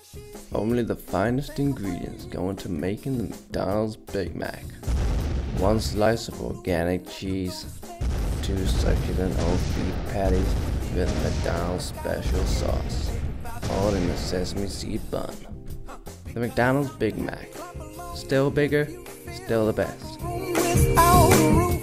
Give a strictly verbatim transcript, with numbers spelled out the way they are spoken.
Only the finest ingredients go into making the McDonald's Big Mac. One slice of organic cheese, two succulent old beef patties with McDonald's special sauce, all in a sesame seed bun. The McDonald's Big Mac. Still bigger, still the best.